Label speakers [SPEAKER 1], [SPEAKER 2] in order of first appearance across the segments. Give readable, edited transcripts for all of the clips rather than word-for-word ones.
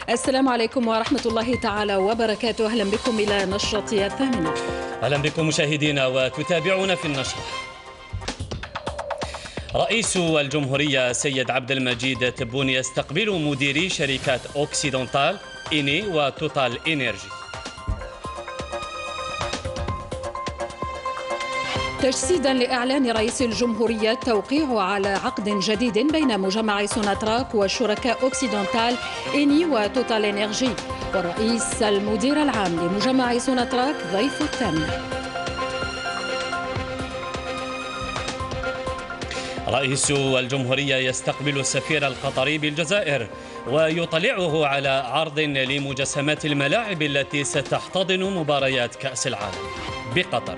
[SPEAKER 1] السلام عليكم ورحمة الله تعالى وبركاته. أهلا بكم إلى نشرة الثامنة.
[SPEAKER 2] أهلا بكم مشاهدينا وتتابعون في النشرة. رئيس الجمهورية سيد عبد المجيد تبون يستقبل مديري شركات أوكسيدونتال إني وتوتال إنرجي.
[SPEAKER 1] تجسيدا لإعلان رئيس الجمهورية التوقيع على عقد جديد بين مجمع سوناتراك وشركاء أوكسيدونتال إني وتوتال إنرجي، والرئيس المدير العام لمجمع سوناتراك ضيف الثامنة.
[SPEAKER 2] رئيس الجمهورية يستقبل السفير القطري بالجزائر ويطلعه على عرض لمجسمات الملاعب التي ستحتضن مباريات كأس العالم بقطر.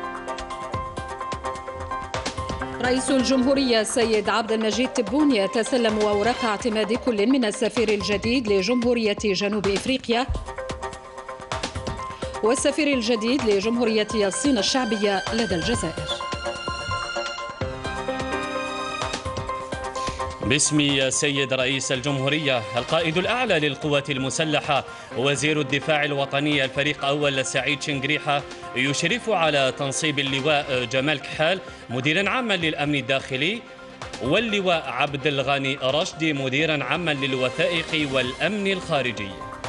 [SPEAKER 1] رئيس الجمهورية السيد عبد المجيد تبون يتسلم أوراق اعتماد كل من السفير الجديد لجمهورية جنوب إفريقيا والسفير الجديد لجمهورية الصين الشعبية لدى الجزائر.
[SPEAKER 2] باسم سيد رئيس الجمهورية القائد الأعلى للقوات المسلحة وزير الدفاع الوطني الفريق أول سعيد شنقريحة يشرف على تنصيب اللواء جمال كحال مديرا عاما للأمن الداخلي، واللواء عبد الغني رشدي مديرا عاما للوثائق والأمن الخارجي.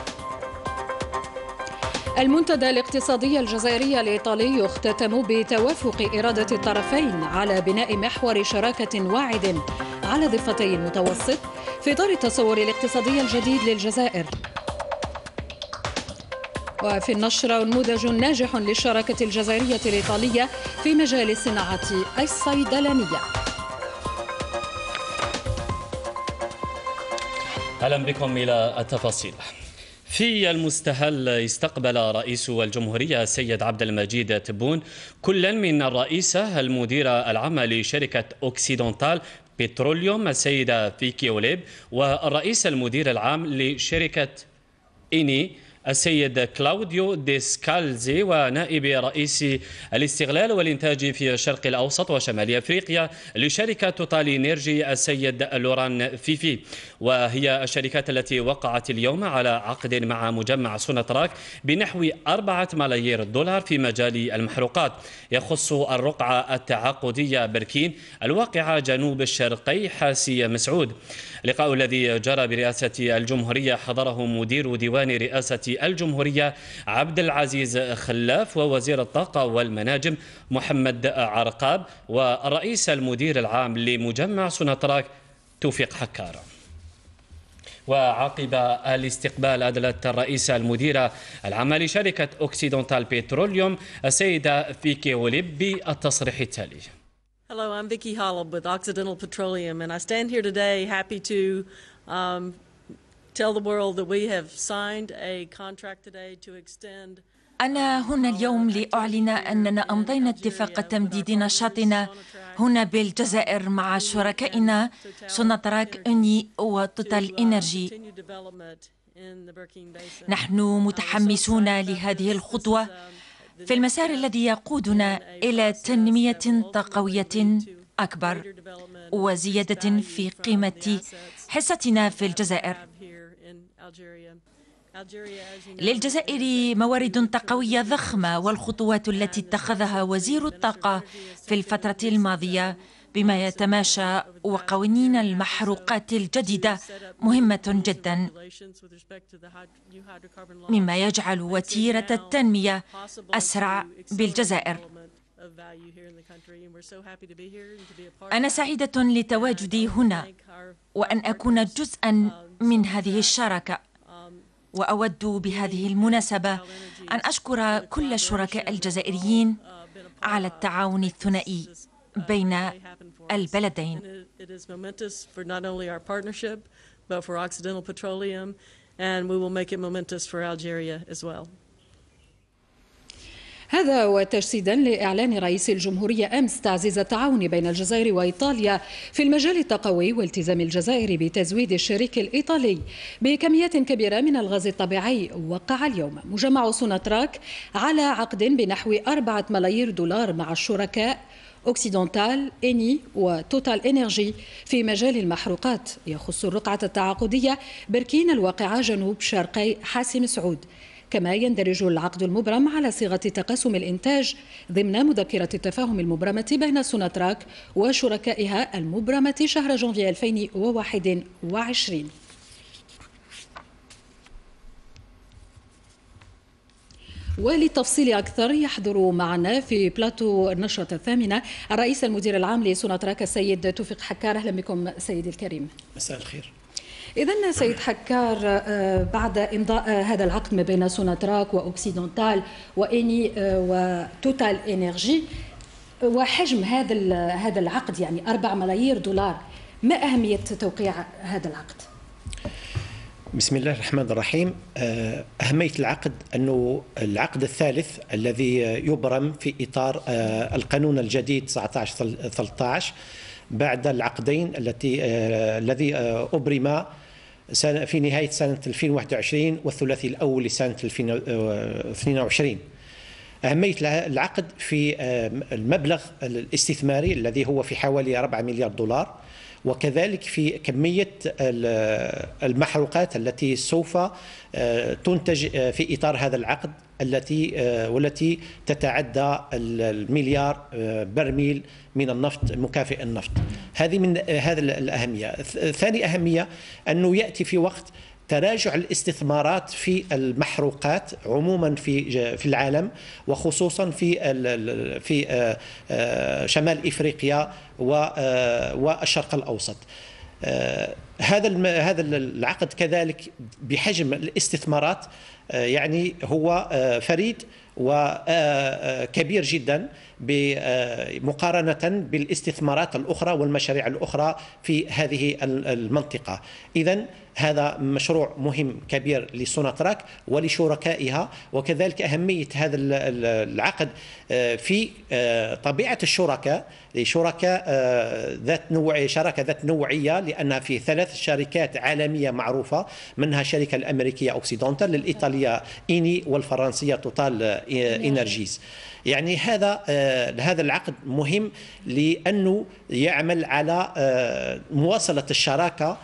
[SPEAKER 1] المنتدى الاقتصادي الجزائري الإيطالي يختتم بتوافق إرادة الطرفين على بناء محور شراكة واعد على ضفتي المتوسط في إطار التصور الاقتصادي الجديد للجزائر. وفي النشرة نموذج ناجح للشراكة الجزائرية الإيطالية في مجال الصناعة الصيدلانية.
[SPEAKER 2] أهلا بكم إلى التفاصيل. في المستهل استقبل رئيس الجمهورية السيد عبد المجيد تبون كلا من الرئيسة المديرة العامة لشركة أوكسيدونتال بتروليوم السيدة فيكي أوليب، والرئيس المدير العام لشركة إني السيد كلاوديو ديسكالزي، ونائب رئيس الاستغلال والإنتاج في الشرق الأوسط وشمال أفريقيا لشركة توتال إنرجي السيد لوران فيفي. وهي الشركات التي وقعت اليوم على عقد مع مجمع سوناتراك بنحو 4 ملايير دولار في مجال المحروقات، يخص الرقعة التعاقدية بركين الواقعة جنوب الشرقي حاسي مسعود. اللقاء الذي جرى برئاسة الجمهورية حضره مدير ديوان رئاسة الجمهورية عبد العزيز خلاف، ووزير الطاقة والمناجم محمد عرقاب، والرئيس المدير العام لمجمع سوناتراك توفيق حكار. وعقب الاستقبال أدلت الرئيسة المديرة العامة لشركة أوكسيدونتال بتروليوم السيدة فيكي أوليب بالتصريح التالي.
[SPEAKER 3] Hello, I'm Vicky Holub with Occidental Petroleum, and I stand here today happy to tell the world that we have signed a contract today to extend.
[SPEAKER 4] أنا هنا اليوم لأعلن أننا أمضينا اتفاق تمديد نشاطنا هنا بالجزائر مع شركائنا سوناتراك إني وتوتال إنرجي. نحن متحمسون لهذه الخطوة في المسار الذي يقودنا إلى تنمية طاقوية أكبر وزيادة في قيمة حصتنا في الجزائر. للجزائر موارد طاقوية ضخمة، والخطوات التي اتخذها وزير الطاقة في الفترة الماضية بما يتماشى وقوانين المحروقات الجديدة مهمة جدا، مما يجعل وتيرة التنمية أسرع بالجزائر. أنا سعيدة لتواجدي هنا وأن أكون جزءا من هذه الشراكة، وأود بهذه المناسبة أن أشكر كل الشركاء الجزائريين على التعاون الثنائي بين البلدين.
[SPEAKER 1] هذا وتجسيدا لإعلان رئيس الجمهورية أمس تعزيز التعاون بين الجزائر وإيطاليا في المجال الطاقوي والتزام الجزائر بتزويد الشريك الإيطالي بكميات كبيرة من الغاز الطبيعي. وقع اليوم مجمع سوناتراك على عقد بنحو 4 ملايير دولار مع الشركاء أوكسيدونتال، إني وتوتال إنرجي في مجال المحروقات. يخص الرقعة التعاقدية بركين الواقعة جنوب شرقي حاسم سعود. كما يندرج العقد المبرم على صيغة تقاسم الإنتاج ضمن مذكرة التفاهم المبرمة بين سوناتراك وشركائها المبرمة شهر جانفي 2021. وللتفصيل أكثر يحضر معنا في بلاتو النشرة الثامنة الرئيس المدير العام لسوناتراك السيد توفيق حكار. أهلا بكم سيدي الكريم.
[SPEAKER 5] مساء الخير.
[SPEAKER 1] إذن سيد حكار، بعد إمضاء هذا العقد ما بين سوناتراك وأوكسيدونتال وإني وتوتال إنرجي وحجم هذا العقد يعني 4 ملايير دولار، ما أهمية توقيع هذا العقد؟
[SPEAKER 5] بسم الله الرحمن الرحيم. أهمية العقد أنه العقد الثالث الذي يبرم في إطار القانون الجديد 1913 بعد العقدين الذي أبرم في نهاية سنة 2021 والثلاثي الأول لسنة 2022. أهمية العقد في المبلغ الاستثماري الذي هو في حوالي 4 مليار دولار، وكذلك في كمية المحروقات التي سوف تنتج في إطار هذا العقد والتي تتعدى المليار برميل من النفط مكافئ النفط. هذه من هذا الأهمية. ثاني أهمية أنه يأتي في وقت تراجع الاستثمارات في المحروقات عموما في العالم، وخصوصا في شمال إفريقيا والشرق الأوسط. هذا العقد كذلك بحجم الاستثمارات يعني هو فريد وكبير جدا مقارنة بالاستثمارات الأخرى والمشاريع الأخرى في هذه المنطقة. إذن هذا مشروع مهم كبير لسوناتراك ولشركائها، وكذلك أهمية هذا العقد في طبيعة الشركاء لشركاء شراكة ذات نوعية، لأنها في 3 شركات عالمية معروفة، منها الشركة الأمريكية أوكسيدونتال، الإيطالية إني، والفرنسية توتال إنرجيز. يعني هذا العقد مهم لأنه يعمل على مواصلة الشراكة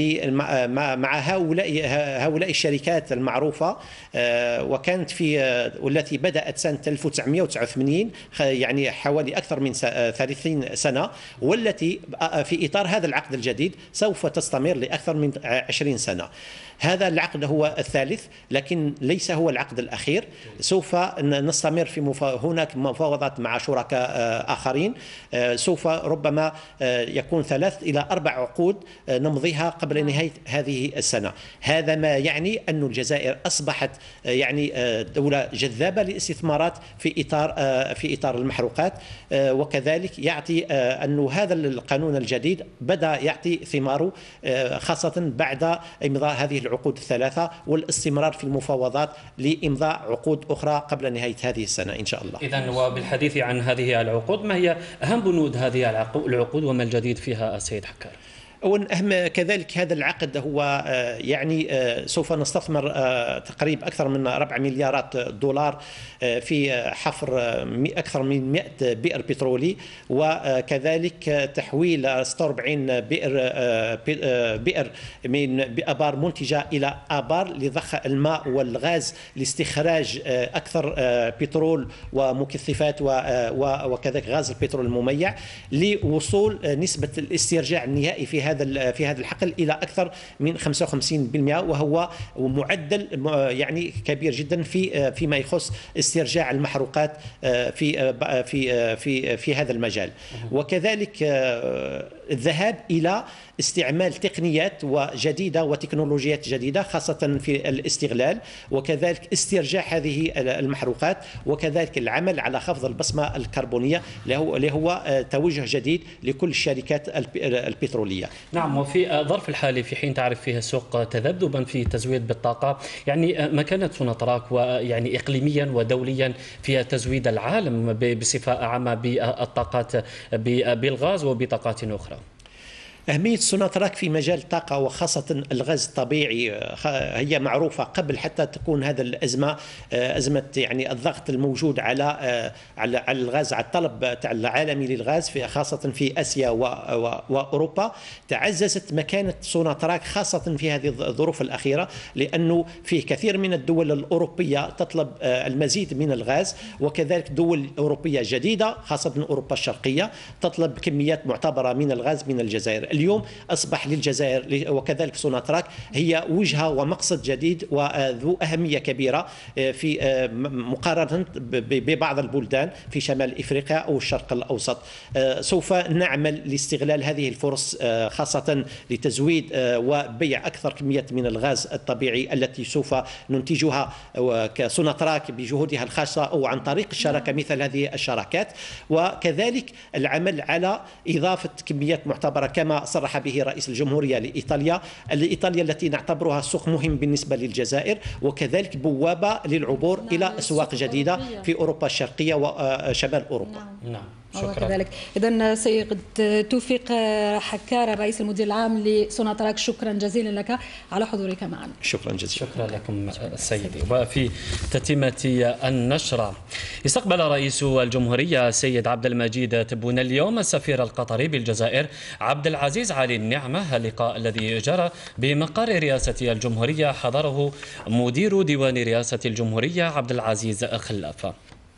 [SPEAKER 5] مع هؤلاء الشركات المعروفة، وكانت والتي بدأت سنة 1989 يعني حوالي أكثر من 30 سنة، والتي في إطار هذا العقد الجديد سوف تستمر لأكثر من 20 سنة. هذا العقد هو الثالث، لكن ليس هو العقد الأخير. سوف نستمر هناك مفاوضات مع شركاء آخرين، سوف ربما يكون 3 إلى 4 عقود نمضيها قبل نهاية هذه السنة. هذا ما يعني أن الجزائر أصبحت يعني دولة جذابة للاستثمارات في إطار المحروقات، وكذلك يعطي أن هذا القانون الجديد بدأ يعطي ثماره، خاصة بعد إمضاء هذه العقود الثلاثة والاستمرار في المفاوضات لإمضاء عقود أخرى قبل نهاية هذه السنة إن شاء الله.
[SPEAKER 2] إذن وبالحديث عن هذه العقود، ما هي أهم بنود هذه العقود وما الجديد فيها السيد حكار؟
[SPEAKER 5] أهم كذلك هذا العقد هو يعني سوف نستثمر تقريبا أكثر من 4 مليارات دولار في حفر أكثر من 100 بئر بترولي، وكذلك تحويل 46 بئر من آبار منتجة إلى آبار لضخ الماء والغاز لاستخراج أكثر بترول ومكثفات وكذلك غاز البترول المميع، لوصول نسبة الاسترجاع النهائي في هذا الحقل إلى أكثر من 55%، وهو معدل يعني كبير جدا فيما يخص استرجاع المحروقات في هذا المجال. وكذلك الذهاب إلى استعمال تقنيات جديدة وتكنولوجيات جديدة خاصة في الاستغلال، وكذلك استرجاع هذه المحروقات، وكذلك العمل على خفض البصمة الكربونية اللي هو توجه جديد لكل الشركات البترولية.
[SPEAKER 2] نعم. وفي الظرف الحالي في حين تعرف فيه السوق تذبذبا في تزويد بالطاقة، يعني مكانة سوناتراك ويعني إقليميا ودوليا في تزويد العالم بصفة عامة بالطاقات بالغاز وبطاقات أخرى؟
[SPEAKER 5] أهمية سوناتراك في مجال الطاقة وخاصة الغاز الطبيعي هي معروفة قبل حتى تكون هذا الأزمة، أزمة يعني الضغط الموجود على الغاز، على الطلب العالمي للغاز في خاصة في آسيا وأوروبا. تعززت مكانة سوناتراك خاصة في هذه الظروف الأخيرة، لأنه فيه كثير من الدول الأوروبية تطلب المزيد من الغاز، وكذلك دول أوروبية جديدة خاصة من أوروبا الشرقية تطلب كميات معتبرة من الغاز من الجزائر. اليوم أصبح للجزائر وكذلك سوناتراك هي وجهة ومقصد جديد وذو أهمية كبيرة في مقارنة ببعض البلدان في شمال إفريقيا أو الشرق الأوسط. سوف نعمل لاستغلال هذه الفرص خاصة لتزويد وبيع أكثر كميات من الغاز الطبيعي التي سوف ننتجها كسوناتراك بجهودها الخاصة أو عن طريق الشراكة مثل هذه الشراكات، وكذلك العمل على إضافة كميات معتبرة كما صرح به رئيس الجمهورية لإيطاليا التي نعتبرها سوق مهم بالنسبة للجزائر، وكذلك بوابة للعبور إلى أسواق جديدة في أوروبا الشرقية وشمال أوروبا.
[SPEAKER 2] نعم.
[SPEAKER 1] وكذلك إذن سيد توفيق حكار الرئيس المدير العام لسوناتراك، شكرا جزيلا لك على حضورك معنا.
[SPEAKER 5] شكرا جزيلا.
[SPEAKER 2] شكرا لكم سيدي. وفي تتمة النشرة، استقبل رئيس الجمهورية السيد عبد المجيد تبون اليوم السفير القطري بالجزائر عبد العزيز علي النعمة. اللقاء الذي جرى بمقر رئاسة الجمهورية حضره مدير ديوان رئاسة الجمهورية عبد العزيز خلافة.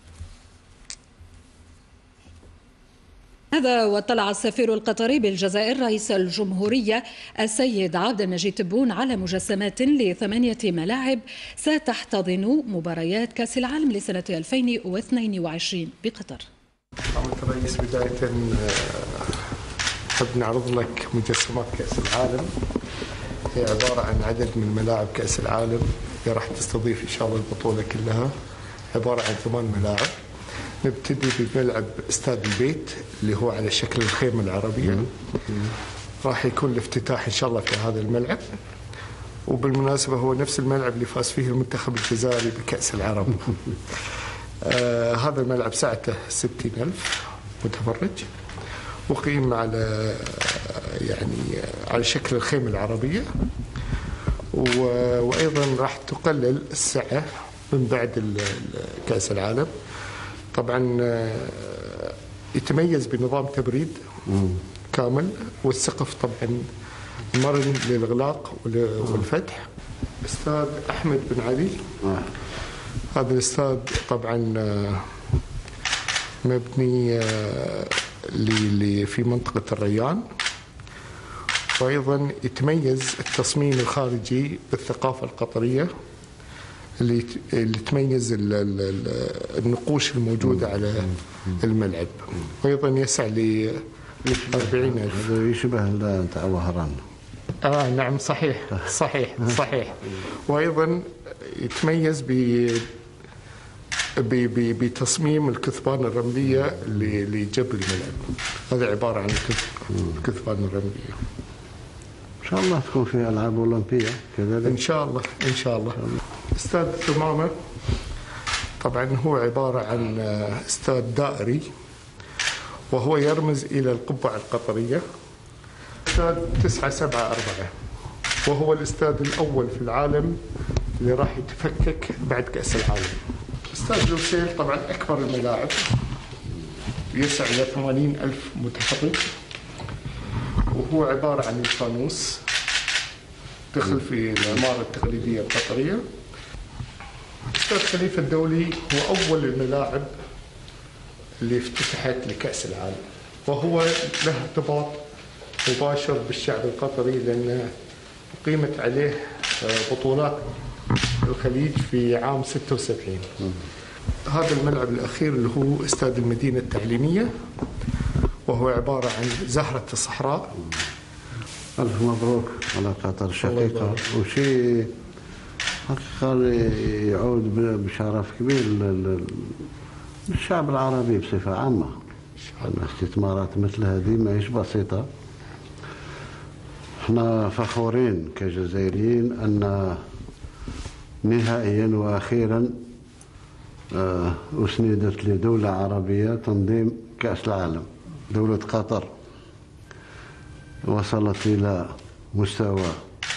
[SPEAKER 1] هذا واطلع السفير القطري بالجزائر رئيس الجمهورية السيد عبد المجيد تبون على مجسمات ل8 ملاعب ستحتضن مباريات كأس العالم لسنة 2022 بقطر.
[SPEAKER 6] سعادة الرئيس، بداية نحب نعرض لك مجسمات كأس العالم. هي عبارة عن عدد من ملاعب كأس العالم اللي راح تستضيف إن شاء الله البطولة كلها، عبارة عن 8 ملاعب. نبتدي بملعب استاد البيت اللي هو على شكل الخيمة العربية. راح يكون الافتتاح إن شاء الله في هذا الملعب، وبالمناسبة هو نفس الملعب اللي فاز فيه المنتخب الجزائري بكأس العرب. هذا الملعب سعته 60,000 متفرج، وقيم على على شكل الخيمة العربية، وأيضا راح تقلل السعة من بعد كأس العالم. طبعا يتميز بنظام تبريد كامل، والسقف طبعا مرن للإغلاق والفتح. استاد أحمد بن علي، هذا الاستاد طبعا مبني في منطقة الريان، وأيضا يتميز التصميم الخارجي بالثقافة القطرية اللي تميز النقوش الموجودة على الملعب، وأيضا يسع ل 40,000.
[SPEAKER 7] هذا يشبه نتاع وهران.
[SPEAKER 6] نعم صحيح. وأيضا يتميز بتصميم الكثبان الرملية لجبل الملعب. هذا عبارة عن الكثبان الرملية.
[SPEAKER 7] إن شاء الله تكون فيها ألعاب أولمبية كذلك.
[SPEAKER 6] إن شاء الله. استاد الثمامة طبعا هو عبارة عن استاد دائري، وهو يرمز إلى القبعة القطرية. استاد 974، وهو الاستاد الأول في العالم اللي راح يتفكك بعد كأس العالم. استاد لوسيل طبعا أكبر الملاعب، يسع إلى 80,000 متفرج، وهو عبارة عن الفانوس، دخل في العمارة التقليدية القطرية. استاد خليفة الدولي هو أول الملاعب اللي افتتحت لكأس العالم، وهو له ارتباط مباشر بالشعب القطري، لأن قيمت عليه بطولات الخليج في عام 76. هذا الملعب الأخير اللي هو استاد المدينة التعليمية، وهو عبارة عن زهرة الصحراء.
[SPEAKER 7] ألف مبروك على قطر الشقيقة، وشيء حقيقة يعود بشرف كبير للشعب العربي بصفة عامة. الاستثمارات مثل هذه ما هيش بسيطة. احنا فخورين كجزائريين أن نهائيا وأخيرا أسندت لدولة عربية تنظيم كأس العالم، دولة قطر. وصلت إلى مستوى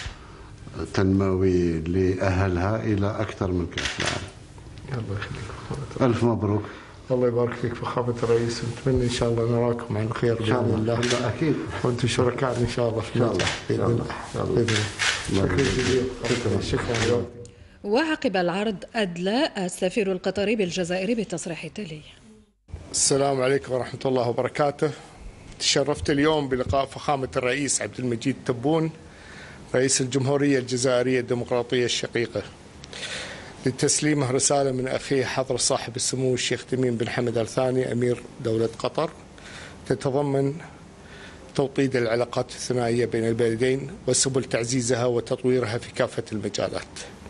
[SPEAKER 7] تنموي لأهلها إلى أكثر من كأس العالم.
[SPEAKER 6] الله يخليك.
[SPEAKER 7] ألف مبروك.
[SPEAKER 6] الله يبارك فيك فخامة الرئيس، ونتمنى إن شاء الله نراكم على خير بإذن الله.
[SPEAKER 7] أكيد.
[SPEAKER 6] وأنتم شركاء إن شاء الله في النجاح بإذن الله. شكرا جزيلا. شكرا.
[SPEAKER 1] وعقب العرض أدلى السفير القطري بالجزائر بالتصريح التالي:
[SPEAKER 6] السلام عليكم ورحمة الله وبركاته. تشرفت اليوم بلقاء فخامة الرئيس عبد المجيد تبون رئيس الجمهورية الجزائرية الديمقراطية الشقيقة لتسليمه رسالة من أخيه حضرة صاحب السمو الشيخ تميم بن حمد آل ثاني أمير دولة قطر، تتضمن توطيد العلاقات الثنائية بين البلدين وسبل تعزيزها وتطويرها في كافة المجالات.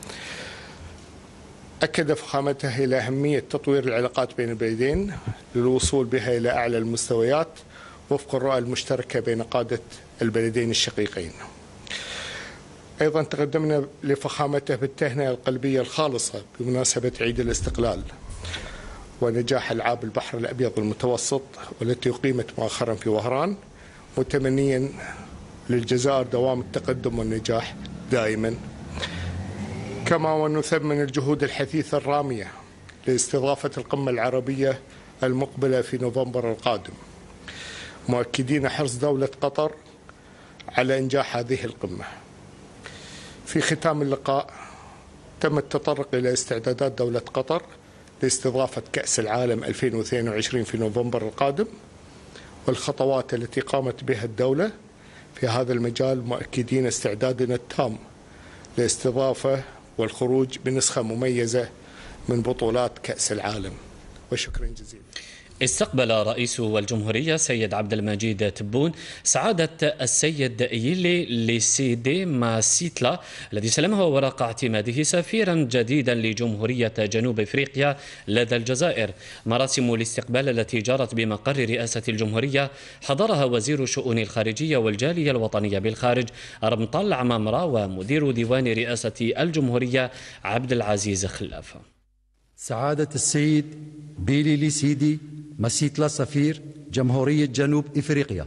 [SPEAKER 6] أكد فخامته إلى أهمية تطوير العلاقات بين البلدين للوصول بها إلى أعلى المستويات وفق الرؤى المشتركة بين قادة البلدين الشقيقين. أيضا تقدمنا لفخامته بالتهنئة القلبية الخالصة بمناسبة عيد الاستقلال ونجاح ألعاب البحر الأبيض المتوسط والتي أقيمت مؤخرا في وهران، متمنيا للجزائر دوام التقدم والنجاح دائما. كما ونثمن الجهود الحثيثة الرامية لاستضافة القمة العربية المقبلة في نوفمبر القادم، مؤكدين حرص دولة قطر على إنجاح هذه القمة. في ختام اللقاء تم التطرق إلى استعدادات دولة قطر لاستضافة كأس العالم 2022 في نوفمبر القادم والخطوات التي قامت بها الدولة في هذا المجال، مؤكدين استعدادنا التام لاستضافة والخروج بنسخة مميزة من بطولات كأس العالم. وشكرا جزيلا.
[SPEAKER 2] استقبل رئيس الجمهورية سيد عبد المجيد تبون سعادة السيد يلي ليسيدي ماسيتلا الذي سلمه ورقة اعتماده سفيرا جديدا لجمهورية جنوب افريقيا لدى الجزائر. مراسم الاستقبال التي جرت بمقر رئاسة الجمهورية حضرها وزير الشؤون الخارجية والجالية الوطنية بالخارج رمطال عمامرة ومدير ديوان رئاسة الجمهورية عبد العزيز خلافة.
[SPEAKER 8] سعادة السيد بيلي ليسيدي ماسيتلا سفير جمهورية جنوب إفريقيا.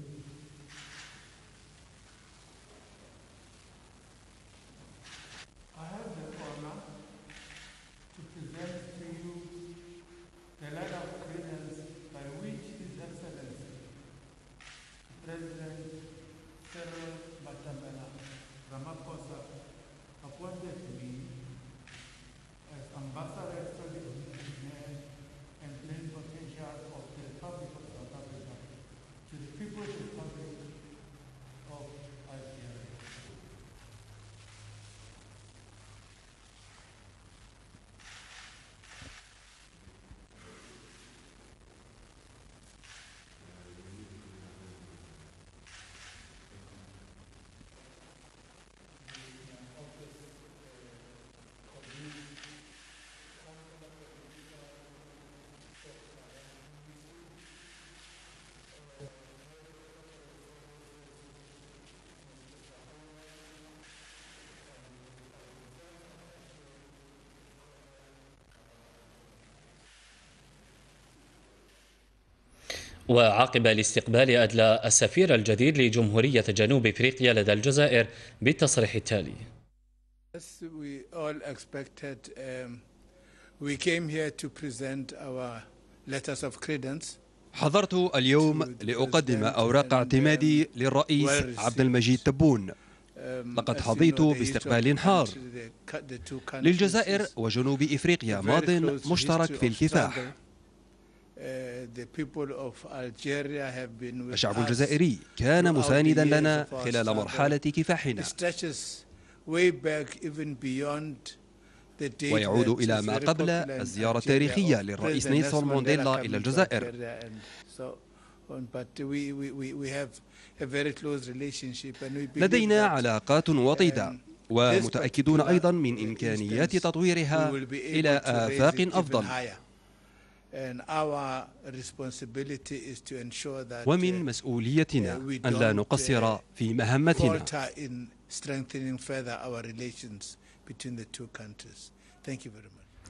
[SPEAKER 2] وعقب الاستقبال أدلى السفير الجديد لجمهورية جنوب إفريقيا لدى الجزائر بالتصريح التالي:
[SPEAKER 9] حضرت اليوم لأقدم أوراق اعتمادي للرئيس عبد المجيد تبون. لقد حظيت باستقبال حار. للجزائر وجنوب إفريقيا ماضٍ مشترك في الكفاح. الشعب الجزائري كان مساندا لنا خلال مرحلة كفاحنا، ويعود إلى ما قبل الزيارة التاريخية للرئيس نيلسون مانديلا إلى الجزائر. لدينا علاقات وطيدة، ومتأكدون أيضا من إمكانيات تطويرها إلى آفاق أفضل. ومن مسؤوليتنا أن لا نقصر في مهمتنا.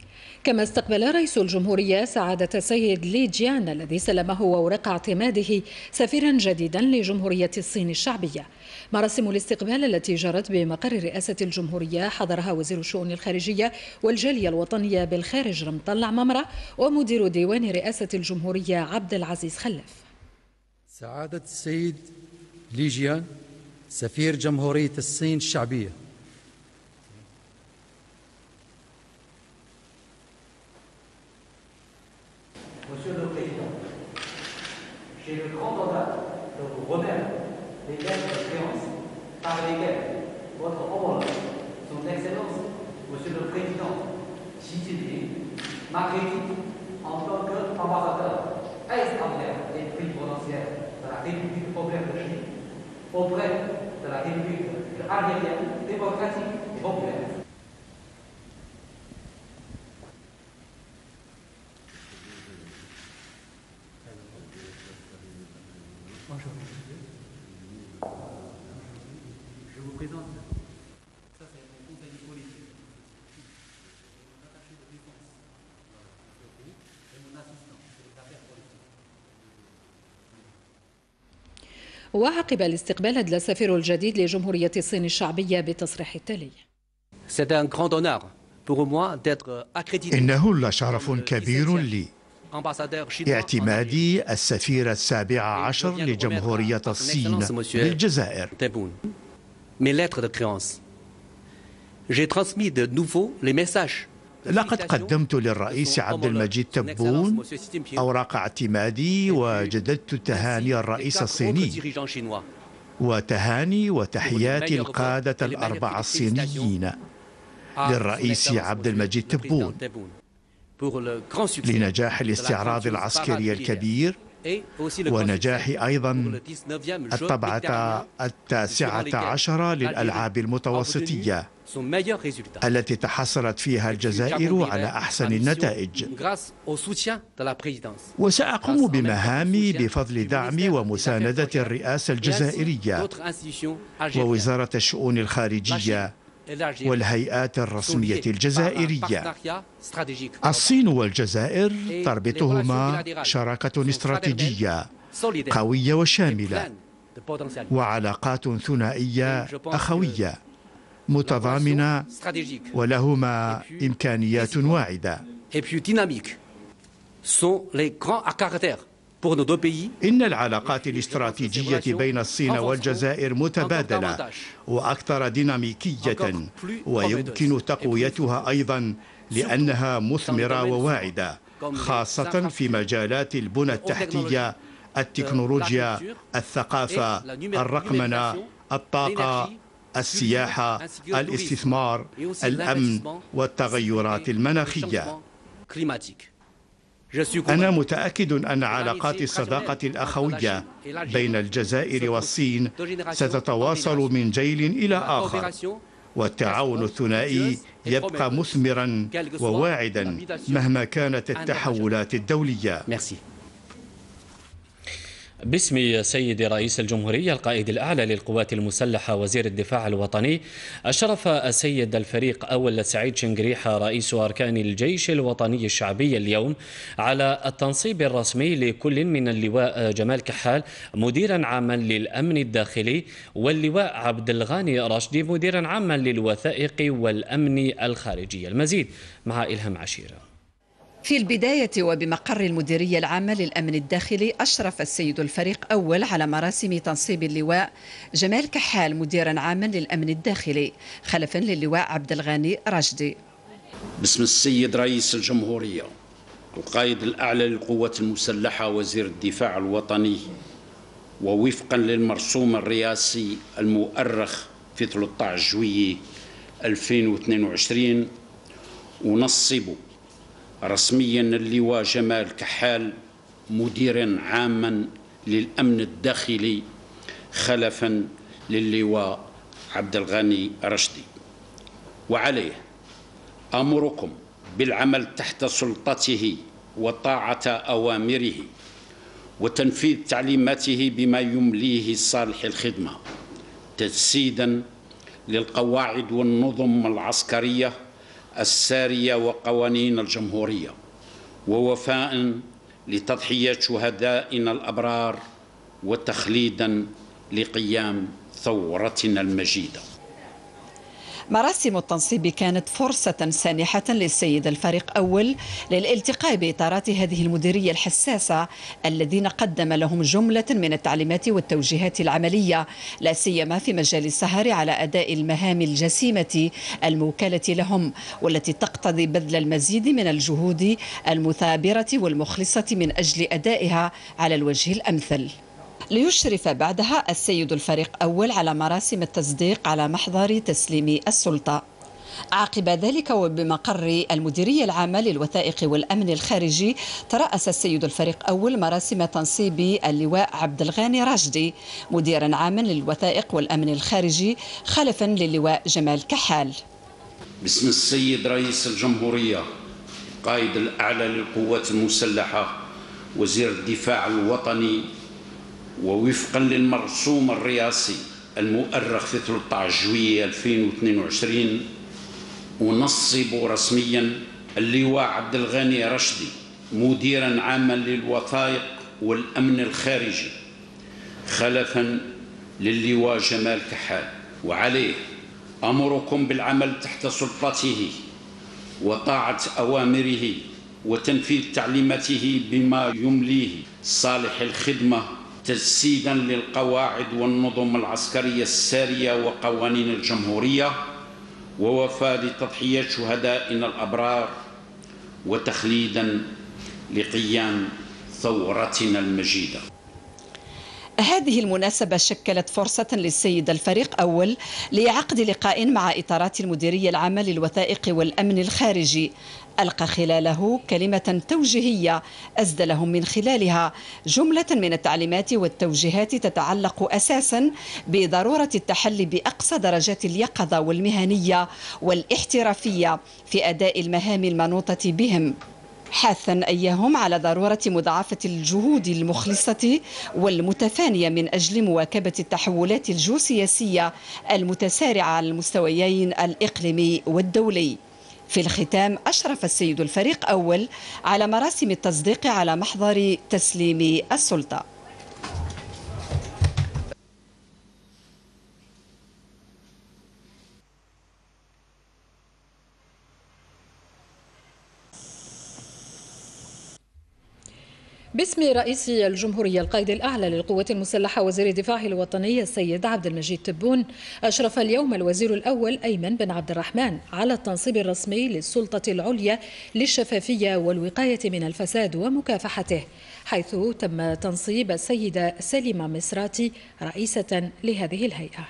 [SPEAKER 1] كما استقبل رئيس الجمهورية سعادة السيد لي جيان الذي سلمه أوراق اعتماده سفيرا جديدا لجمهورية الصين الشعبية. مراسم الاستقبال التي جرت بمقر رئاسة الجمهورية حضرها وزير الشؤون الخارجية والجالية الوطنية بالخارج رمطلع ممرة ومدير ديوان رئاسة الجمهورية عبد العزيز خلف.
[SPEAKER 8] سعادة السيد لي جيان سفير جمهورية الصين الشعبية.
[SPEAKER 10] Monsieur le Président, j'ai le grand honneur de vous remettre les lettres de créance par lesquelles votre homologue, son Excellence, Monsieur le Président Xi Jinping, m'accrédite en tant qu'ambassadeur extraordinaire des prix potentiels de la République populaire de Chine auprès de la République algérienne démocratique et populaire. Je vous présente, ça c'est mon conseil politique, mon attaché de défense et mon assistant des affaires politiques.
[SPEAKER 1] وعقب الاستقبال أدلى السفير الجديد لجمهورية الصين الشعبية بالتصريح التالي.
[SPEAKER 11] إنه لشرف كبير لي اعتمادي السفير السابع عشر لجمهورية الصين بالجزائر. لقد قدمت للرئيس عبد المجيد تبون أوراق اعتمادي وجددت تهاني الرئيس الصيني وتهاني وتحيات القادة الأربعة الصينيين للرئيس عبد المجيد تبون لنجاح الاستعراض العسكري الكبير ونجاح أيضا الطبعة 19 للألعاب المتوسطية التي تحصلت فيها الجزائر على أحسن النتائج. وسأقوم بمهامي بفضل دعم ومساندة الرئاسة الجزائرية ووزارة الشؤون الخارجية والهيئات الرسمية الجزائرية. الصين والجزائر تربطهما شراكة استراتيجية قوية وشاملة وعلاقات ثنائية أخوية متضامنة ولهما إمكانيات واعدة. إن العلاقات الاستراتيجية بين الصين والجزائر متبادلة وأكثر ديناميكية ويمكن تقويتها أيضا لأنها مثمرة وواعدة خاصة في مجالات البنى التحتية، التكنولوجيا، الثقافة، الرقمنة، الطاقة، السياحة، الاستثمار، الأمن والتغيرات المناخية. أنا متأكد أن علاقات الصداقة الأخوية بين الجزائر والصين ستتواصل من جيل إلى آخر، والتعاون الثنائي يبقى مثمرا وواعدا مهما كانت التحولات الدولية.
[SPEAKER 2] باسم سيد رئيس الجمهورية القائد الأعلى للقوات المسلحة وزير الدفاع الوطني، أشرف السيد الفريق أول سعيد شنقريحة رئيس أركان الجيش الوطني الشعبي اليوم على التنصيب الرسمي لكل من اللواء جمال كحال مديرا عاما للأمن الداخلي واللواء عبد الغاني رشدي مديرا عاما للوثائق والأمن الخارجي. المزيد مع إلهام عشيرة.
[SPEAKER 12] في البداية وبمقر المديرية العامة للأمن الداخلي أشرف السيد الفريق أول على مراسم تنصيب اللواء جمال كحال مديرا عاما للأمن الداخلي خلفا للواء عبد الغاني رشدي.
[SPEAKER 13] باسم السيد رئيس الجمهورية القائد الأعلى للقوات المسلحة وزير الدفاع الوطني ووفقا للمرسوم الرئاسي المؤرخ في 13 جويلية 2022 ونصب رسميا اللواء جمال كحال مديرا عاما للأمن الداخلي خلفا للواء عبد الغاني رشدي، وعليه أمركم بالعمل تحت سلطته وطاعة أوامره وتنفيذ تعليماته بما يمليه صالح الخدمة تجسيدا للقواعد والنظم العسكرية السارية وقوانين الجمهورية، ووفاء لتضحيات شهدائنا الأبرار، وتخليدا لقيام ثورتنا المجيدة.
[SPEAKER 12] مراسم التنصيب كانت فرصة سانحة للسيد الفريق أول للالتقاء بإطارات هذه المديرية الحساسة الذين قدم لهم جملة من التعليمات والتوجيهات العملية، لا سيما في مجال السهر على أداء المهام الجسيمة الموكلة لهم، والتي تقتضي بذل المزيد من الجهود المثابرة والمخلصة من أجل أدائها على الوجه الأمثل. ليشرف بعدها السيد الفريق أول على مراسم التصديق على محضر تسليم السلطة. عقب ذلك وبمقر المديرية العامة للوثائق والأمن الخارجي، ترأس السيد الفريق أول مراسم تنصيب اللواء عبد الغاني راشدي مديرا عاما للوثائق والأمن الخارجي خلفا للواء جمال كحال.
[SPEAKER 13] باسم السيد رئيس الجمهورية قائد الأعلى للقوات المسلحة وزير الدفاع الوطني، ووفقا للمرسوم الرئاسي المؤرخ في 13 جويلية 2022، أنصب رسميا اللواء عبد الغاني راشدي مديرا عاما للوثائق والأمن الخارجي خلفا للواء جمال كحال، وعليه أمركم بالعمل تحت سلطته وطاعة أوامره وتنفيذ تعليماته بما يمليه صالح الخدمة، تجسيدا للقواعد والنظم العسكرية السارية وقوانين الجمهورية، ووفاء لتضحيات شهدائنا الأبرار، وتخليدا لقيام ثورتنا المجيدة.
[SPEAKER 12] هذه المناسبة شكلت فرصة للسيد الفريق أول لعقد لقاء مع إطارات المديرية العامة للوثائق والأمن الخارجي، ألقى خلاله كلمة توجيهية أسدى لهم من خلالها جملة من التعليمات والتوجيهات تتعلق أساسا بضرورة التحلي بأقصى درجات اليقظة والمهنية والاحترافية في أداء المهام المنوطة بهم، حاثا إياهم على ضرورة مضاعفة الجهود المخلصة والمتفانية من أجل مواكبة التحولات الجيوسياسية المتسارعة على المستويين الإقليمي والدولي. في الختام أشرف السيد الفريق أول على مراسم التصديق على محضر تسليم السلطة.
[SPEAKER 1] باسم رئيس الجمهورية القائد الأعلى للقوات المسلحة وزير الدفاع الوطني السيد عبد المجيد تبون، أشرف اليوم الوزير الأول أيمن بن عبد الرحمن على التنصيب الرسمي للسلطة العليا للشفافية والوقاية من الفساد ومكافحته، حيث تم تنصيب السيدة سليمة مصراتي رئيسة لهذه الهيئة.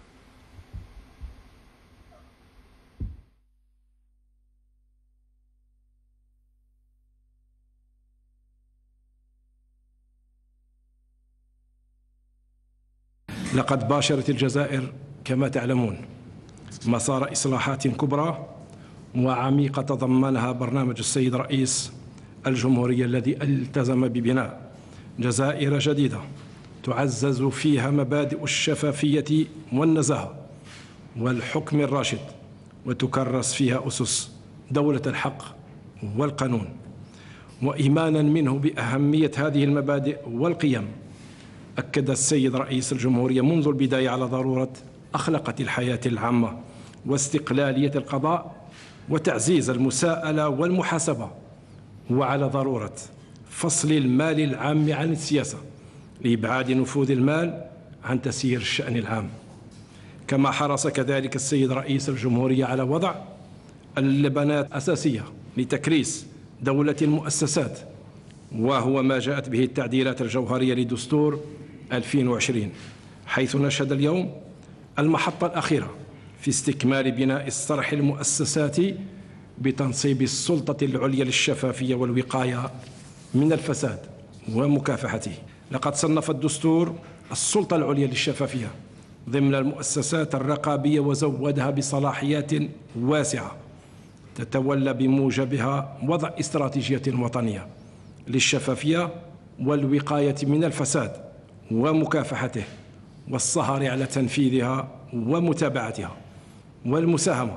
[SPEAKER 14] لقد باشرت الجزائر كما تعلمون مسار إصلاحات كبرى وعميقة تضمنها برنامج السيد رئيس الجمهورية الذي التزم ببناء جزائر جديدة تعزز فيها مبادئ الشفافية والنزاهة والحكم الراشد، وتكرس فيها أسس دولة الحق والقانون. وإيمانا منه بأهمية هذه المبادئ والقيم، أكد السيد رئيس الجمهورية منذ البداية على ضرورة أخلاقة الحياة العامة واستقلالية القضاء وتعزيز المساءلة والمحاسبة، وعلى ضرورة فصل المال العام عن السياسة لإبعاد نفوذ المال عن تسيير الشأن العام. كما حرص كذلك السيد رئيس الجمهورية على وضع اللبنات أساسية لتكريس دولة المؤسسات، وهو ما جاءت به التعديلات الجوهرية لدستور 2020، حيث نشهد اليوم المحطة الأخيرة في استكمال بناء الصرح المؤسساتي بتنصيب السلطة العليا للشفافية والوقاية من الفساد ومكافحته. لقد صنف الدستور السلطة العليا للشفافية ضمن المؤسسات الرقابية وزودها بصلاحيات واسعة تتولى بموجبها وضع استراتيجية وطنية للشفافية والوقاية من الفساد ومكافحته، والسهر على تنفيذها ومتابعتها، والمساهمة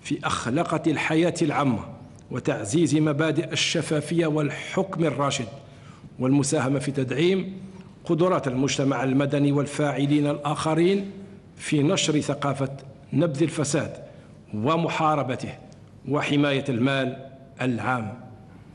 [SPEAKER 14] في أخلاقة الحياة العامة وتعزيز مبادئ الشفافية والحكم الراشد، والمساهمة في تدعيم قدرات المجتمع المدني والفاعلين الآخرين في نشر ثقافة نبذ الفساد ومحاربته وحماية المال العام.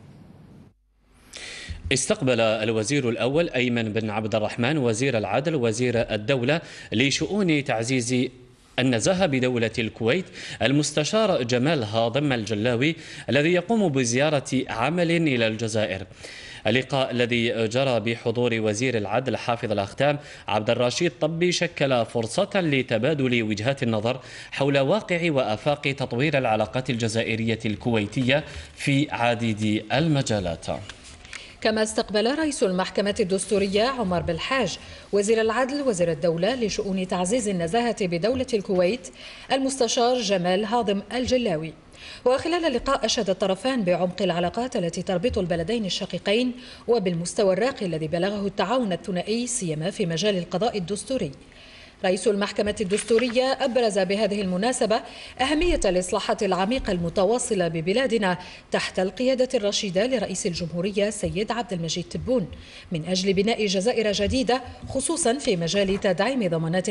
[SPEAKER 2] استقبل الوزير الأول أيمن بن عبد الرحمن وزير العدل وزير الدولة لشؤون تعزيز النزاهة بدولة الكويت المستشار جمال هاضم الجلاوي الذي يقوم بزيارة عمل إلى الجزائر. اللقاء الذي جرى بحضور وزير العدل حافظ الأختام عبد الرشيد طبي شكل فرصة لتبادل وجهات النظر حول واقع وآفاق تطوير العلاقات الجزائرية الكويتية في عديد المجالات.
[SPEAKER 1] كما استقبل رئيس المحكمة الدستورية عمر بالحاج وزير العدل وزير الدولة لشؤون تعزيز النزاهة بدولة الكويت المستشار جمال هاضم الجلاوي. وخلال اللقاء أشاد الطرفان بعمق العلاقات التي تربط البلدين الشقيقين وبالمستوى الراقي الذي بلغه التعاون الثنائي سيما في مجال القضاء الدستوري. رئيس المحكمة الدستورية أبرز بهذه المناسبة أهمية الإصلاحات العميقة المتواصلة ببلادنا تحت القيادة الرشيدة لرئيس الجمهورية سيد عبد المجيد تبون من أجل بناء جزائر جديدة، خصوصا في مجال تدعيم ضمانات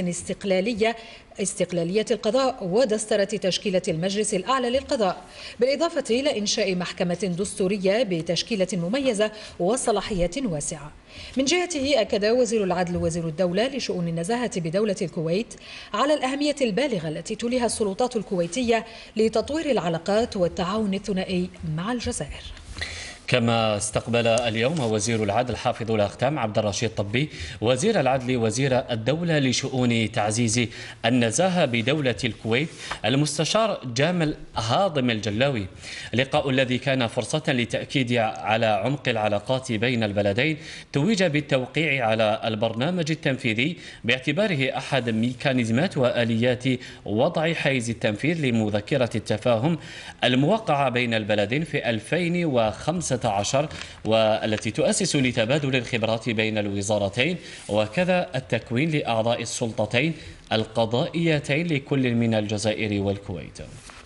[SPEAKER 1] استقلالية القضاء ودسترة تشكيلة المجلس الأعلى للقضاء، بالإضافة إلى إنشاء محكمة دستورية بتشكيلة مميزة وصلاحيات واسعة. من جهته أكد وزير العدل وزير الدولة لشؤون النزاهة بدولة الكويت على الأهمية البالغة التي توليها السلطات الكويتية لتطوير العلاقات والتعاون الثنائي مع الجزائر.
[SPEAKER 2] كما استقبل اليوم وزير العدل حافظ الأختام عبد الرشيد طبي وزير العدل وزير الدولة لشؤون تعزيز النزاهة بدولة الكويت المستشار جمال هاضم الجلاوي. اللقاء الذي كان فرصة للتأكيد على عمق العلاقات بين البلدين توج بالتوقيع على البرنامج التنفيذي باعتباره أحد ميكانيزمات وآليات وضع حيز التنفيذ لمذكرة التفاهم الموقعة بين البلدين في 2015 والتي تؤسس لتبادل الخبرات بين الوزارتين وكذا التكوين لأعضاء السلطتين القضائيتين لكل من الجزائر والكويت.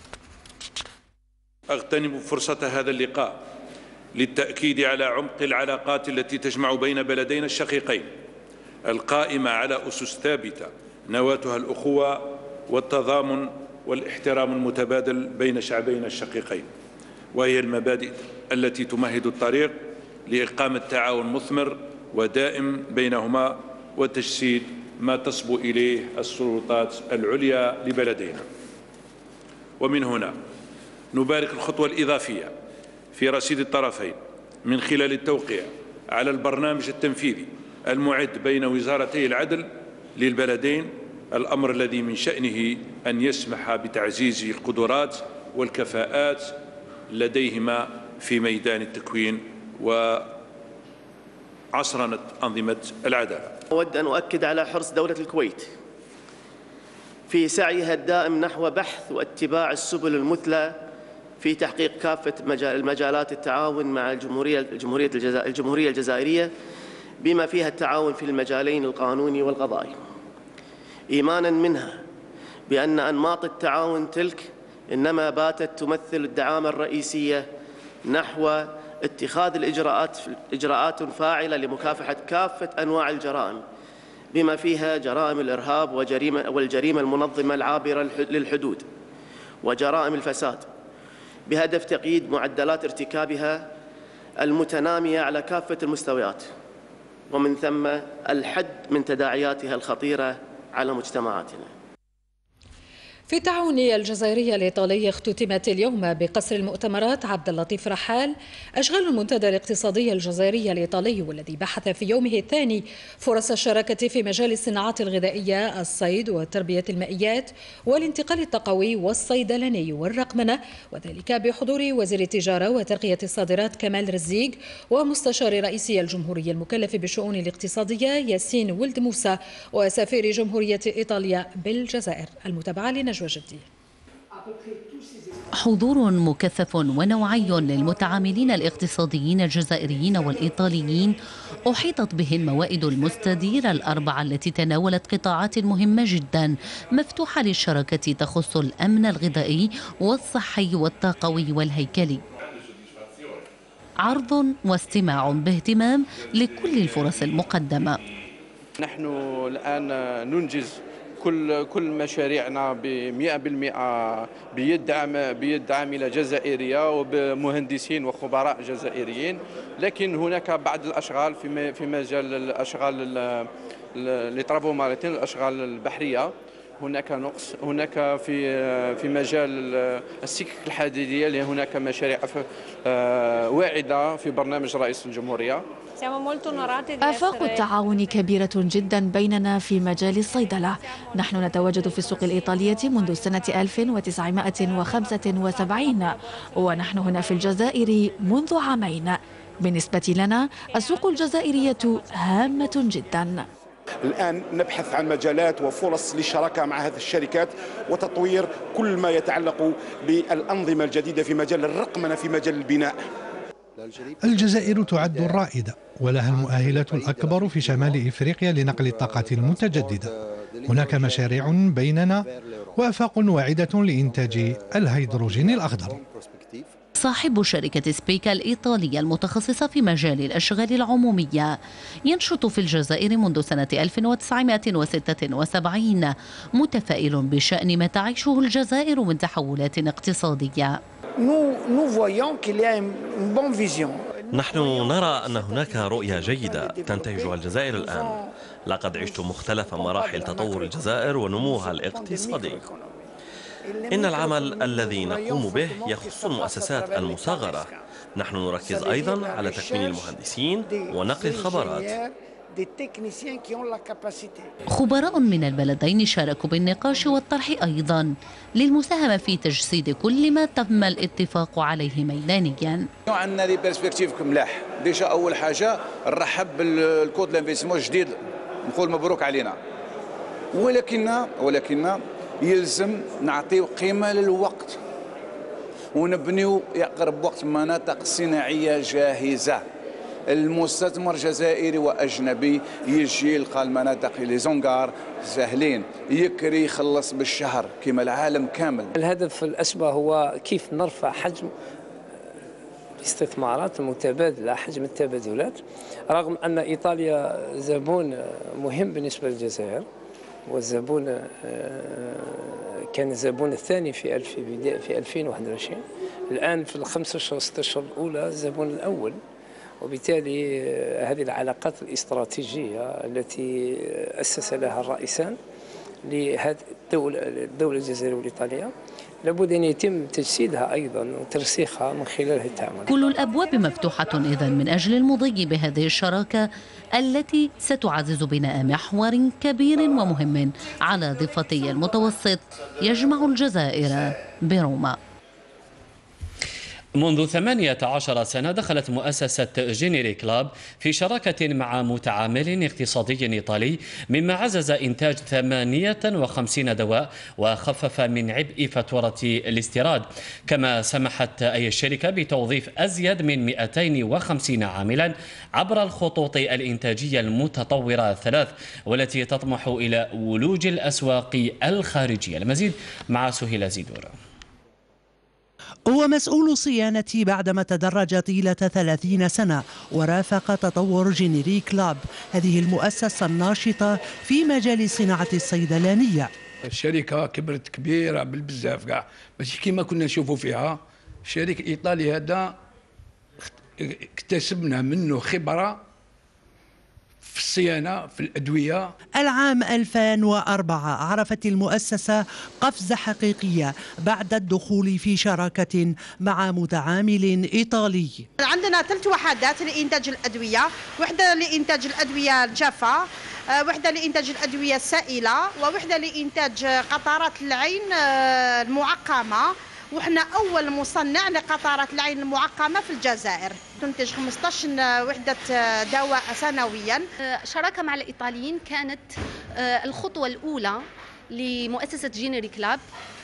[SPEAKER 15] أغتنم فرصة هذا اللقاء للتأكيد على عمق العلاقات التي تجمع بين بلدين الشقيقين القائمة على أسس ثابتة نواتها الأخوة والتضامن والاحترام المتبادل بين شعبين الشقيقين، وهي المبادئ التي تمهد الطريق لإقامة تعاون مثمر ودائم بينهما وتجسيد ما تصبو إليه السلطات العليا لبلدينا. ومن هنا نبارك الخطوة الإضافية في رصيد الطرفين من خلال التوقيع على البرنامج التنفيذي المعد بين وزارتي العدل للبلدين، الأمر الذي من شأنه أن يسمح بتعزيز القدرات والكفاءات لديهما في ميدان التكوين وعصرنة أنظمة العدالة.
[SPEAKER 16] أود أن أؤكد على حرص دولة الكويت في سعيها الدائم نحو بحث واتباع السبل المثلى في تحقيق كافة المجالات التعاون مع الجمهورية الجزائرية بما فيها التعاون في المجالين القانوني والقضائي، إيمانا منها بأن أنماط التعاون تلك إنما باتت تمثل الدعامة الرئيسية نحو اتخاذ إجراءات فاعلة لمكافحة كافة أنواع الجرائم بما فيها جرائم الإرهاب والجريمة المنظمة العابرة للحدود وجرائم الفساد، بهدف تقييد معدلات ارتكابها المتنامية على كافة المستويات، ومن ثم الحد من تداعياتها الخطيرة على مجتمعاتنا.
[SPEAKER 1] في التعاون الجزائري الإيطالي اختتمت اليوم بقصر المؤتمرات عبد اللطيف رحال أشغال المنتدى الاقتصادي الجزائري الإيطالي، والذي بحث في يومه الثاني فرص الشراكة في مجال الصناعات الغذائية، الصيد وتربية المائيات والانتقال التقوي والصيدلاني والرقمنة، وذلك بحضور وزير التجارة وترقية الصادرات كمال رزيق ومستشار رئيس الجمهورية المكلف بالشؤون الاقتصادية ياسين ولد موسى وسفير جمهورية إيطاليا بالجزائر. المتابعة لنجوى جدي.
[SPEAKER 17] حضور مكثف ونوعي للمتعاملين الاقتصاديين الجزائريين والإيطاليين أحيطت به الموائد المستديرة الأربعة التي تناولت قطاعات مهمة جدا مفتوحة للشراكة تخص الأمن الغذائي والصحي والطاقوي والهيكلي. عرض واستماع باهتمام لكل الفرص المقدمة.
[SPEAKER 18] نحن الآن ننجز كل مشاريعنا ب100% بيد عاملة جزائرية وبمهندسين وخبراء جزائريين، لكن هناك بعض الأشغال في مجال الأشغال اللي طرافو ماريتين، الأشغال البحرية هناك نقص. هناك في مجال السكك الحديدية اللي هناك مشاريع واعدة في برنامج رئيس الجمهورية.
[SPEAKER 19] آفاق التعاون كبيرة جدا بيننا في مجال الصيدلة. نحن نتواجد في السوق الإيطالية منذ سنة 1975 ونحن هنا في الجزائر منذ عامين. بالنسبة لنا السوق الجزائرية هامة جدا.
[SPEAKER 20] الآن نبحث عن مجالات وفرص للشراكة مع هذه الشركات وتطوير كل ما يتعلق بالأنظمة الجديدة في مجال الرقمنة في مجال البناء.
[SPEAKER 21] الجزائر تعد الرائدة ولها المؤهلات الأكبر في شمال إفريقيا لنقل الطاقة المتجددة. هناك مشاريع بيننا وآفاق واعدة لإنتاج الهيدروجين الأخضر.
[SPEAKER 17] صاحب شركة سبيكا الإيطالية المتخصصة في مجال الأشغال العمومية ينشط في الجزائر منذ سنة 1976، متفائل بشأن ما تعيشه الجزائر من تحولات اقتصادية.
[SPEAKER 22] نحن نرى أن هناك رؤية جيدة تنتهجها الجزائر الآن. لقد عشت مختلف مراحل تطور الجزائر ونموها الاقتصادي. إن العمل الذي نقوم به يخص المؤسسات المصغرة. نحن نركز أيضا على تكوين المهندسين ونقل الخبرات.
[SPEAKER 17] خبراء من البلدين شاركوا بالنقاش والطرح أيضا للمساهمة في تجسيد كل ما تم الاتفاق عليه ميدانيا.
[SPEAKER 23] عندنا دي بيرسبكتيف ملاح. ديجا أول حاجة نرحب بالكود لانفستيسمون الجديد، نقول مبروك علينا. ولكن يلزم نعطيو قيمة للوقت ونبنيو يقرب وقت مناطق صناعية جاهزة. المستثمر جزائري وأجنبي يجي يلقى المناطق لي زونغار سهلين، يكري يخلص بالشهر كما العالم كامل.
[SPEAKER 24] الهدف الأشبه هو كيف نرفع حجم الاستثمارات المتبادلة، حجم التبادلات، رغم أن إيطاليا زبون مهم بالنسبة للجزائر، والزبون كان الزبون الثاني في 2021. الآن في ال5 أشهر 6 أشهر الأولى الزبون الأول، وبالتالي هذه العلاقات الاستراتيجية التي أسس لها الرئيسان لهذه الدولة الجزائرية والإيطالية لابد أن يتم تجسيدها أيضا وترسيخها من خلال هذا التعاون.
[SPEAKER 17] كل الأبواب مفتوحة إذن من أجل المضي بهذه الشراكة التي ستعزز بناء محور كبير ومهم على ضفتي المتوسط يجمع الجزائر بروما.
[SPEAKER 2] منذ 18 سنة دخلت مؤسسة جينيري كلاب في شراكة مع متعامل اقتصادي إيطالي، مما عزز إنتاج 58 دواء وخفف من عبء فاتورة الاستيراد. كما سمحت أي الشركة بتوظيف أزيد من 250 عاملا عبر الخطوط الإنتاجية المتطورة 3 والتي تطمح إلى ولوج الأسواق الخارجية. المزيد مع سهيلة زيدور.
[SPEAKER 25] هو مسؤول صيانة بعدما تدرج طيلة 30 سنة ورافق تطور جينيري كلاب، هذه المؤسسة الناشطة في مجال الصناعة الصيدلانية.
[SPEAKER 26] الشركة كبرت كبيرة بالبزاف كاع، ماشي كما كنا نشوفوا فيها. الشريك الإيطالي هذا اكتسبنا منه خبرة في الصيانة في الأدوية.
[SPEAKER 25] العام 2004 عرفت المؤسسة قفزة حقيقية بعد الدخول في شراكة مع متعامل إيطالي.
[SPEAKER 27] عندنا 3 وحدات لإنتاج الأدوية، وحدة لإنتاج الأدوية الجافة، وحدة لإنتاج الأدوية السائلة، ووحدة لإنتاج قطرات العين المعقمة. وحنا أول مصنع لقطرات العين المعقمة في الجزائر، تنتج 15 وحدة دواء سنويا.
[SPEAKER 28] شراكة مع الإيطاليين كانت الخطوة الأولى لمؤسسة جينيري كلاب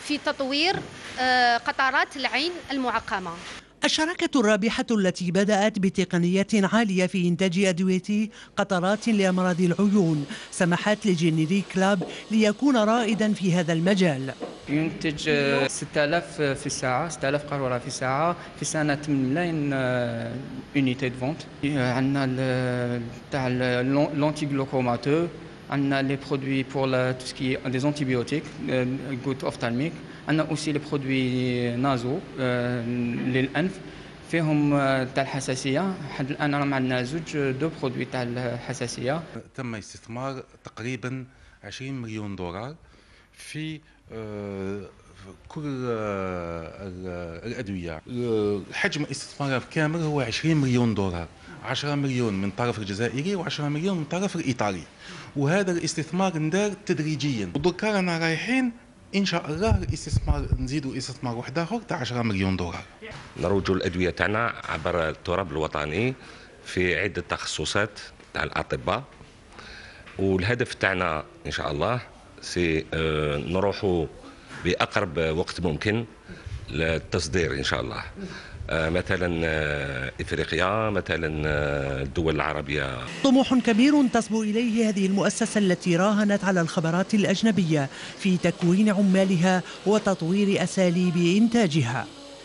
[SPEAKER 3] في تطوير قطرات العين المعقمة.
[SPEAKER 25] الشراكة الرابحة التي بدأت بتقنية عالية في إنتاج أدوية قطرات لأمراض العيون سمحت لجينيريك لاب ليكون رائدا في هذا المجال.
[SPEAKER 4] ينتج 6000 في الساعة، 6000 قارورة في الساعة، في سنة 8 ملايين يونيتي دو فونت. عندنا تاع لونتي جلوكوماتو، عندنا لي برودوي بور تو سكي دي زونتيبيوتيك غوت اوفتالميك، عندنا اوسي لي برودوي نازو للانف فيهم تاع الحساسيه. لحد الان راه عندنا زوج دو برودوي تاع الحساسيه.
[SPEAKER 5] تم استثمار تقريبا 20 مليون دولار في كل الادويه. حجم الاستثمار الكامل هو 20 مليون دولار، 10 مليون من طرف الجزائري و10 مليون من طرف الايطالي، وهذا الاستثمار ندار تدريجيا. ودركا رانا رايحين ان شاء الله الاستثمار نزيدوا استثمار واحد اخر تاع 10 مليون دولار.
[SPEAKER 6] نروجوا الادويه تاعنا عبر التراب الوطني في عده تخصصات تاع الاطباء، والهدف تاعنا ان شاء الله سي نروحوا باقرب وقت ممكن للتصدير ان شاء الله، مثلا افريقيا، مثلا الدول العربيه.
[SPEAKER 25] طموح كبير تصبو اليه هذه المؤسسه التي راهنت على الخبرات الاجنبيه في تكوين عمالها وتطوير اساليب انتاجها.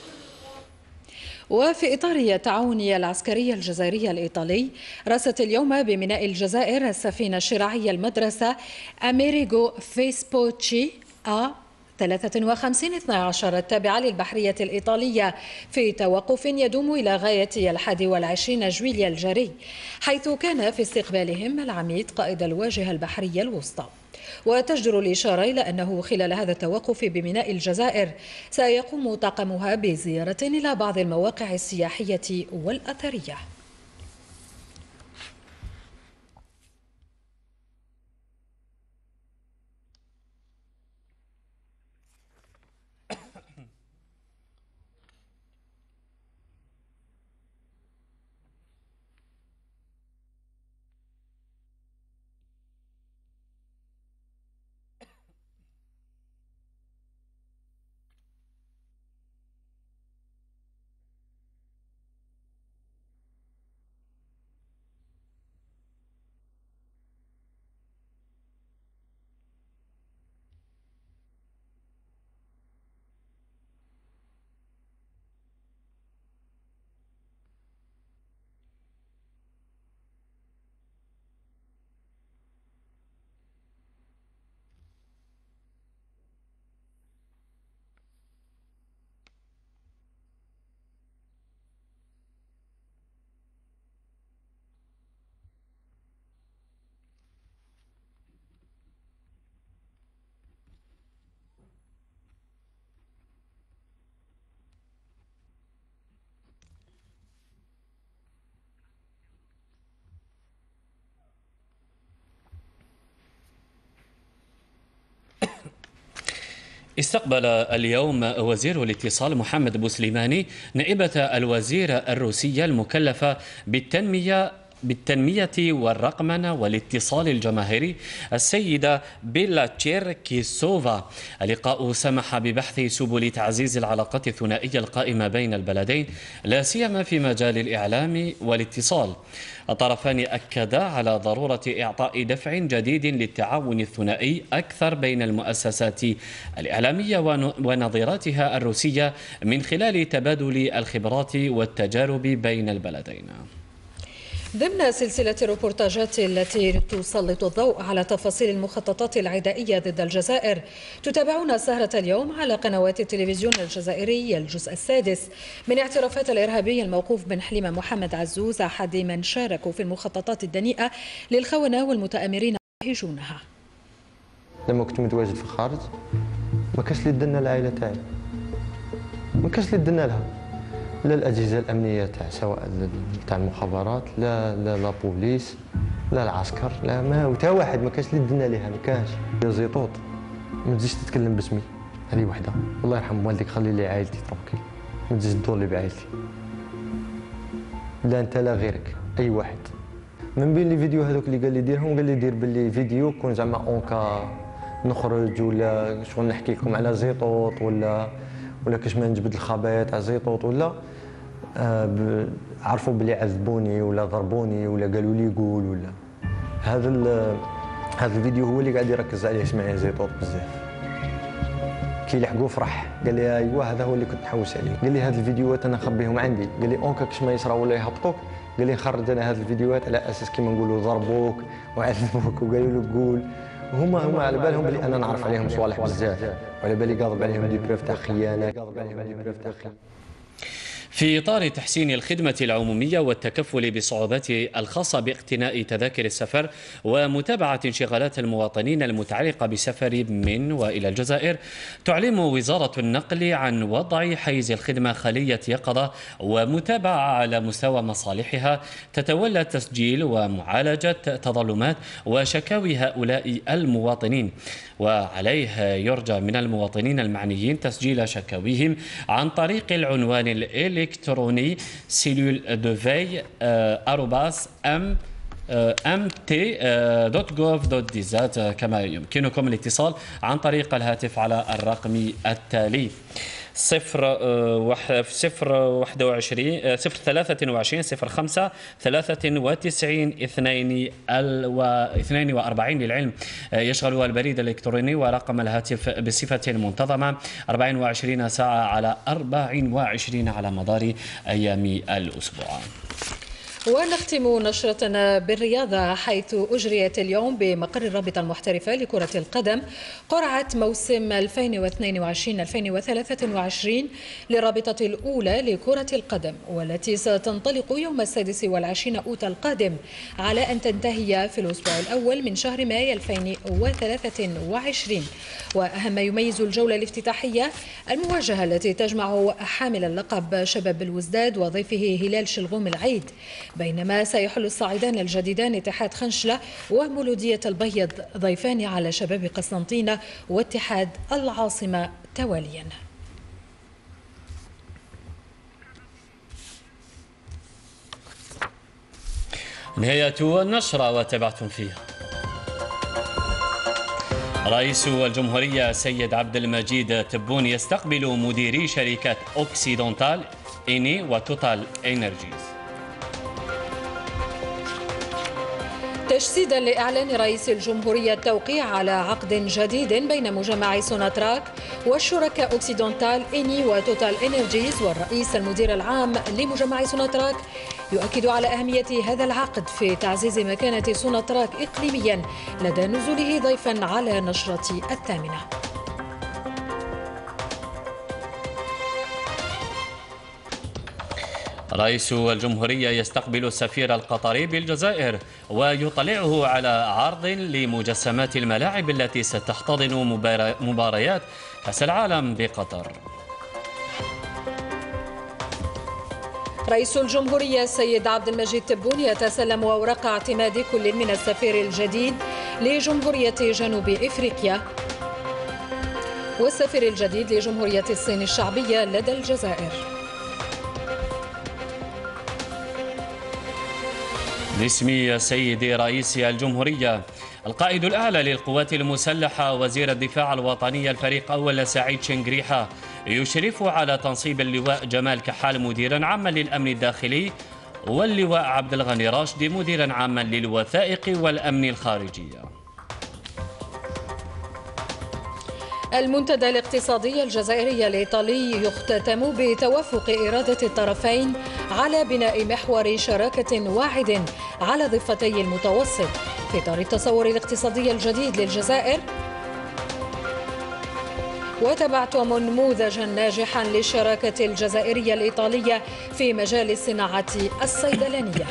[SPEAKER 1] وفي إطار التعاون العسكري الجزائري الإيطالي، رست اليوم بميناء الجزائر السفينة الشراعية المدرسة أميريغو فيسبوتشي 5312 التابعة للبحرية الإيطالية في توقف يدوم إلى غاية 21 جويلية الجاري، حيث كان في استقبالهم العميد قائد الواجهة البحرية الوسطى. وتجدر الإشارة إلى أنه خلال هذا التوقف بميناء الجزائر سيقوم طاقمها بزيارة إلى بعض المواقع السياحية والأثرية.
[SPEAKER 2] استقبل اليوم وزير الاتصال محمد بوسليماني نائبة الوزير الروسية المكلفة بالتنمية والرقمنة والاتصال الجماهيري السيدة بيلا تشيركيسوفا. اللقاء سمح ببحث سبل تعزيز العلاقات الثنائية القائمة بين البلدين، لا سيما في مجال الإعلام والاتصال. الطرفان أكدا على ضرورة إعطاء دفع جديد للتعاون الثنائي أكثر بين المؤسسات الإعلامية ونظيراتها الروسية من خلال تبادل الخبرات والتجارب بين البلدين.
[SPEAKER 1] ضمن سلسلة الروبورتاجات التي تسلط الضوء على تفاصيل المخططات العدائية ضد الجزائر، تتابعون سهرة اليوم على قنوات التلفزيون الجزائري الجزء السادس من اعترافات الإرهابي الموقوف بن حليمة محمد عزوز، أحد من شاركوا في المخططات الدنيئة للخونة والمتآمرين يهيجونها.
[SPEAKER 7] لما كنت متواجد في الخارج ما كانش اللي دنا العائلة تاعي، ما كانش اللي دنا لها، لا الأجهزة الأمنية تاع سواء تاع المخابرات، لا بوليس، لا العسكر، لا ما وتا واحد ما كانش اللي دنا ليها، ما كانش. يا زيطوط ما تجيش تتكلم باسمي، هذه وحده. الله يرحم والديك، خلي لي عائلتي تركي، ما تجيش تدور لي بعائلتي. لا انت لا غيرك، اي واحد. من بين لي فيديو هذوك اللي قال لي ديرهم، قال لي دير باللي فيديو كون زعما اونكا نخرج ولا شغل نحكي لكم على زيطوط ولا كاش ما نجبد الخبايات على زيطوط ولا عرفوا بلي عذبوني ولا ضربوني ولا قالوا لي قول ولا هذا الفيديو هو اللي قاعد يركز عليه اسماعيل زيطوط بزاف. كي لحقوه فرح قال لي ايوا هذا هو اللي كنت نحوس عليه. قال لي هذه الفيديوهات انا نخبيهم عندي. قال لي اونكا كاش ما يصرا ولا يهبطوك قال لي نخرج انا هذه الفيديوهات على اساس كيما نقولوا ضربوك وعذبوك وقالوا له قول. هما على بالهم بلي انا نعرف عليهم صوالح بزاف وعلى بالي قاضب عليهم دي بروف تاع خيانه.
[SPEAKER 2] في إطار تحسين الخدمة العمومية والتكفل بالصعوبات الخاصة باقتناء تذاكر السفر ومتابعة انشغالات المواطنين المتعلقة بسفر من وإلى الجزائر، تعلم وزارة النقل عن وضع حيز الخدمة خلية يقظة ومتابعة على مستوى مصالحها تتولى تسجيل ومعالجة تظلمات وشكاوي هؤلاء المواطنين، وعليه يرجى من المواطنين المعنيين تسجيل شكاويهم عن طريق العنوان الإلكتروني cellule2veille@mt.gov.dz. كما يمكنكم الاتصال عن طريق الهاتف على الرقم التالي 021 05 93 42 للعلم. يشغل البريد الإلكتروني ورقم الهاتف بصفة منتظمة 24 ساعة على 24 على مدار أيام الأسبوع.
[SPEAKER 1] ونختم نشرتنا بالرياضة، حيث أجريت اليوم بمقر الرابطة المحترفة لكرة القدم قرعة موسم 2022-2023 للرابطة الأولى لكرة القدم، والتي ستنطلق يوم 26 أوت القادم على أن تنتهي في الأسبوع الأول من شهر ماي 2023. وأهم ما يميز الجولة الافتتاحية المواجهة التي تجمع حامل اللقب شباب الوزداد وضيفه هلال شلغوم العيد، بينما سيحل الصاعدان الجديدان اتحاد خنشلة ومولودية البيض ضيفان على شباب قسنطينة واتحاد العاصمة تواليا.
[SPEAKER 2] نهاية النشرة وتابعتم فيها. رئيس الجمهورية سيد عبد المجيد تبون يستقبل مديري شركات أوكسيدونتال إني وتوتال إنرجيز.
[SPEAKER 1] تجسيدا لإعلان رئيس الجمهورية التوقيع على عقد جديد بين مجمع سوناتراك والشركاء أوكسيدونتال إني وتوتال إنرجيز والرئيس المدير العام لمجمع سوناتراك يؤكد على أهمية هذا العقد في تعزيز مكانة سوناتراك إقليميا لدى نزوله ضيفا على نشرة 8.
[SPEAKER 2] رئيس الجمهورية يستقبل السفير القطري بالجزائر ويطلعه على عرض لمجسمات الملاعب التي ستحتضن مباريات كأس العالم بقطر.
[SPEAKER 1] رئيس الجمهورية السيد عبد المجيد تبون يتسلم أوراق اعتماد كل من السفير الجديد لجمهورية جنوب إفريقيا والسفير الجديد لجمهورية الصين الشعبية لدى الجزائر.
[SPEAKER 2] باسم سيد رئيس الجمهورية القائد الأعلى للقوات المسلحة وزير الدفاع الوطني الفريق أول سعيد شنقريحة يشرف على تنصيب اللواء جمال كحال مديرا عاما للأمن الداخلي واللواء عبد الغني راشدي مديرا عاما للوثائق والأمن الخارجي.
[SPEAKER 1] المنتدى الاقتصادي الجزائري الإيطالي يختتم بتوافق إرادة الطرفين على بناء محور شراكة واحد على ضفتي المتوسط في إطار التصور الاقتصادي الجديد للجزائر، وتبعتم نموذجا ناجحا للشراكة الجزائرية الإيطالية في مجال الصناعة الصيدلانية.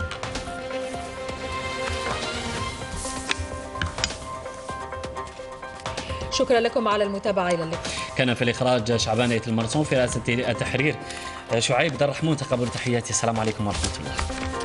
[SPEAKER 1] شكرا لكم على المتابعة، إلى اللقاء.
[SPEAKER 2] كان في الإخراج شعبان المرسوم، في رئاسة التحرير شعيب در الرحمون. تقبلوا تحياتي، السلام عليكم ورحمة الله.